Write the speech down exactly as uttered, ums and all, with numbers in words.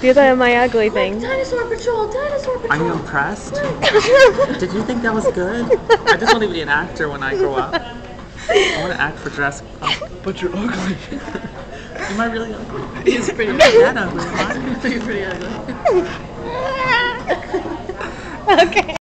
Do the my ugly thing. Dinosaur Patrol, Dinosaur Patrol. Are you impressed? Did you think that was good? I just want to be an actor when I grow up. I want to act for Jurassic Park. But you're ugly. Am I really ugly? He's pretty I'm not that ugly, am I? He's pretty ugly. Okay.